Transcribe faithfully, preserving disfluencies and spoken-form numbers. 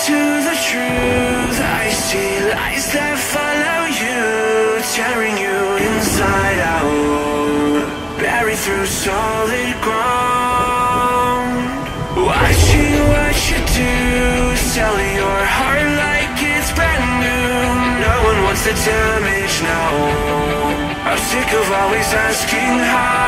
to the truth. I see lies that follow you, tearing you inside out, buried through solid ground. Watching what you do, selling your heart like it's brand new. No one wants the damage now. I'm sick of always asking how.